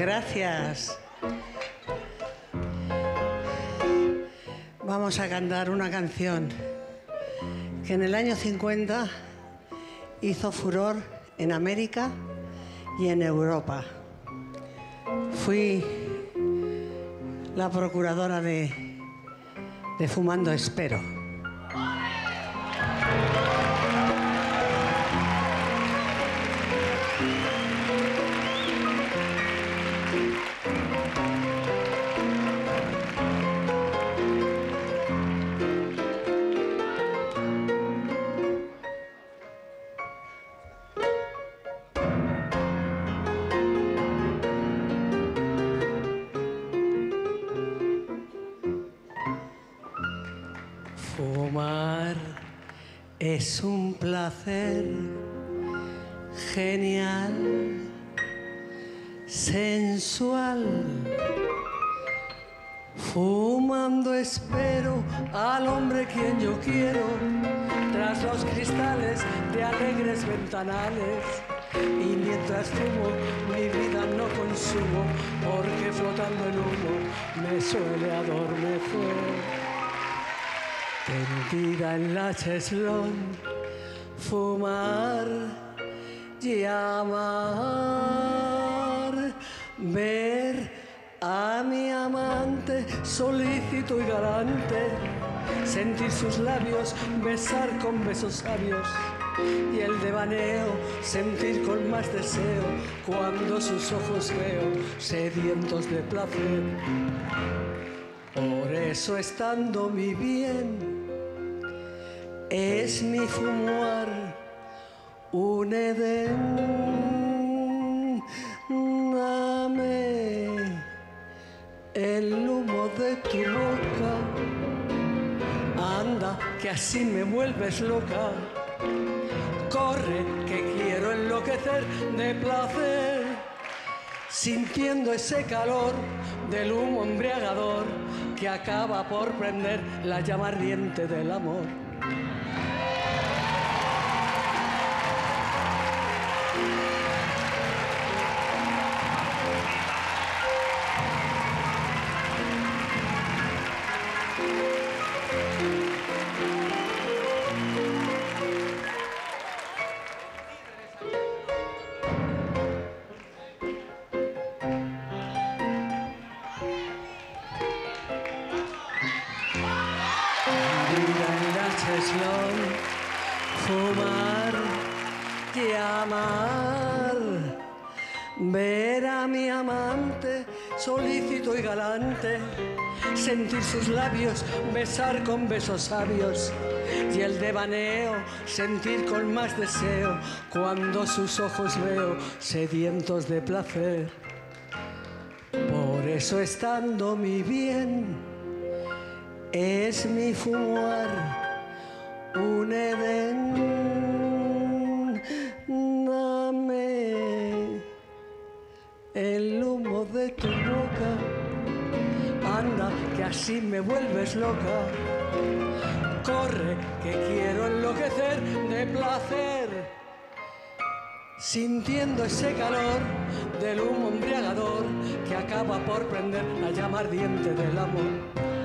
Gracias. Vamos a cantar una canción que en el año 50 hizo furor en América y en Europa. Fui la procuradora de Fumando Espero. Fumar es un placer genial, sensual. Fumando espero al hombre quien yo quiero, tras los cristales de alegres ventanales. Y mientras fumo, mi vida no consumo, porque flotando en humo me suele adormecer. Tendida en la cheslón, fumar y amar, ver a mi amante solícito y galante, sentir sus labios, besar con besos sabios, y el devaneo sentir con más deseo cuando sus ojos veo sedientos de placer. Por eso, estando mi bien, es mi fumar un Edén. Dame el humo de tu boca, anda que así me vuelves loca. Corre que quiero enloquecer de placer, sintiendo ese calor del humo embriagador que acaba por prender la llama ardiente del amor. Fumar y amar, ver a mi amante solícito y galante, sentir sus labios, besar con besos sabios, y el devaneo sentir con más deseo cuando sus ojos veo sedientos de placer. Por eso, estando mi bien, es mi fumar un Edén. Dame el humo de tu boca, anda que así me vuelves loca. Corre que quiero enloquecer de placer, sintiendo ese calor del humo embriagador que acaba por prender la llama ardiente del amor.